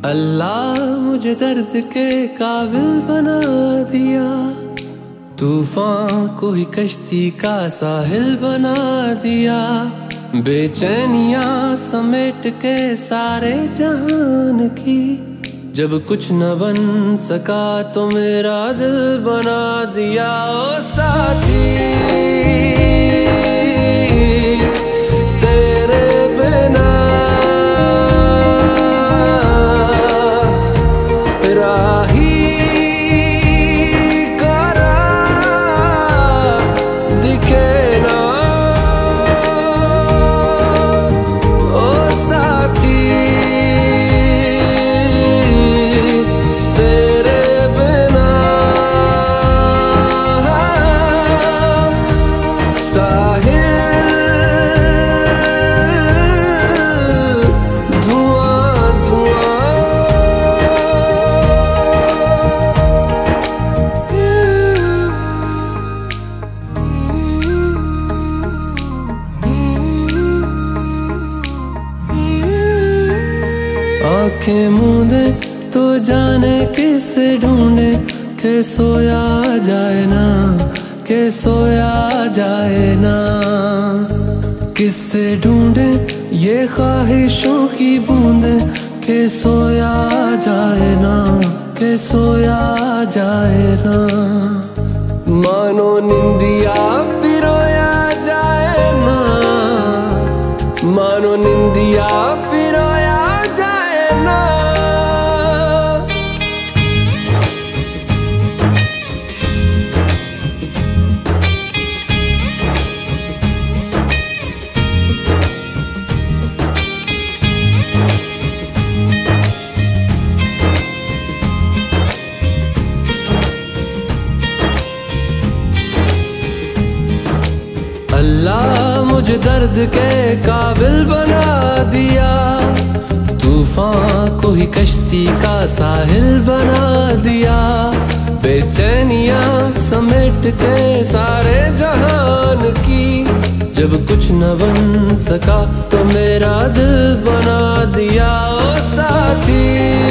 अल्लाह मुझे दर्द के काबिल बना दिया, तूफान को ही कश्ती का साहिल बना दिया। बेचैनियां समेट के सारे जहान की, जब कुछ न बन सका तो मेरा दिल बना दिया। ओ साथी तेरे बिना राही करा दिखे ना। ओ साथी तेरे बिना साहिल धुआं धुआं। आंखें मूंदे तो जाने किसे ढूंढे, के सोया जाए ना, के सोया जाए ना। किससे ढूंढे ये ख्वाहिशों की बूंदे, के सोया जाए ना, के सोया जाए ना। मानो निंदिया पिरोया जाए ना, मानो निंदिया पिरोया जाए ना। अल्लाह मुझे दर्द के काबिल बना दिया, तूफान को ही कश्ती का साहिल बना दिया। बेचैनियां समेट के सारे जहान की, जब कुछ न बन सका तो मेरा दिल बना दिया। ओ साथी